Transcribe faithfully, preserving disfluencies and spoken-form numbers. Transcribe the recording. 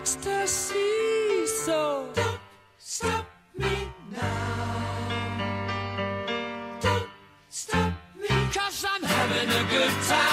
ecstasy. So don't stop me now. Don't stop me, 'cause I'm having a good time.